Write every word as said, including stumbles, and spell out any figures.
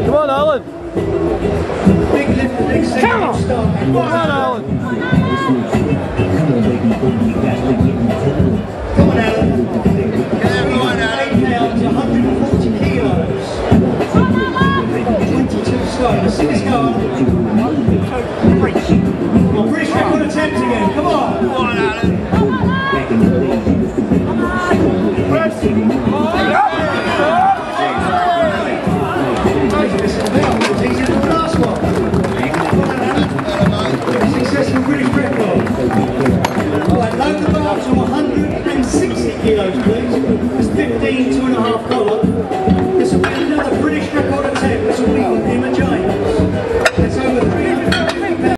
Come on, Alan. Big lift, big Come on. start. Come on, Alan.